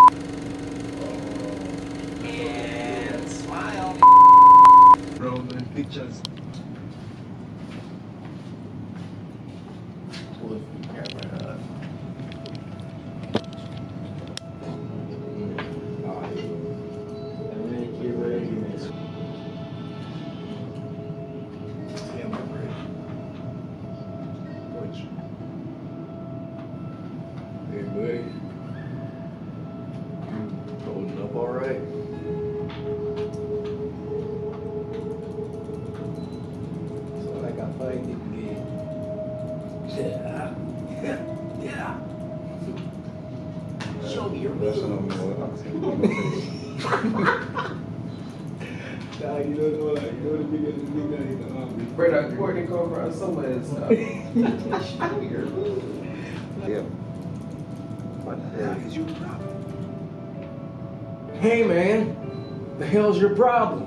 And smile. Brownland Pictures. Pull the camera up. Alright. And then get ready to miss. Camera ready. Which? Hey, buddy. Holding up all right? So like I find it again. Yeah. Show me your That's moves. what I'm accent. Nah, you don't know, like, you know the big guy in the army. Bro, that Courtney come from somewhere and stuff. Show me your moves. Yeah. What the hell is your problem? Hey man, the hell's your problem?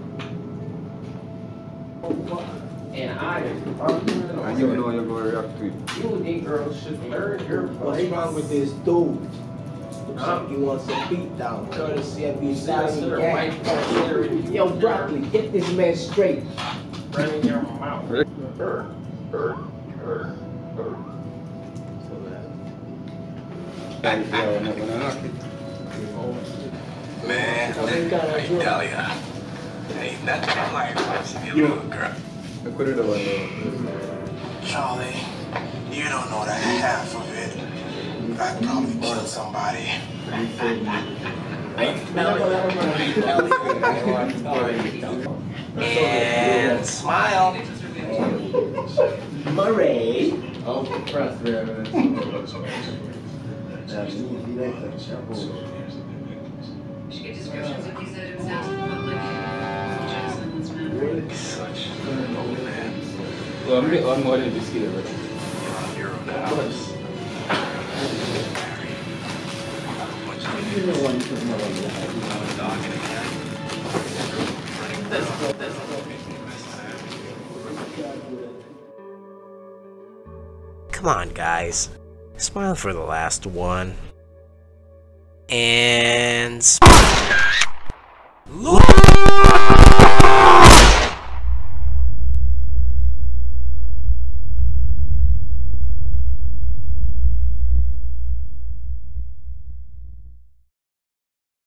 And I am And you know you're going to react to it. You Negroes should learn your What's place. wrong with this dude? Looks like you want some beat down, courtesy of your Sister, white gang. culture, Yo, Broccoli, get this man straight. running your mouth. And yeah, I'm not gonna knock it. Man, I tell ya, ain't nothing like watching your little girl. I put it on Charlie, you don't know the half of it. I probably killed somebody. And smile. Murray. I'm impressed, man. She gave descriptions of these items out to the public. Jackson was found. Such an old man. Well, I'm really on more than this kid, right? You're a hero of the house. Come on, guys. Smile for the last one. And smile. Look!